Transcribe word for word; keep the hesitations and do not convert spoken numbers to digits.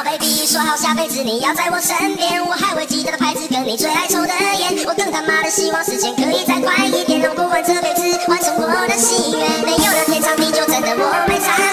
baby， 说好下辈子你要在我身边，我还会记得的牌子跟你最爱抽的烟，我更他妈的希望时间可以再快一点，让不完这辈子完成我的心愿，没有的天长地久真的我没差。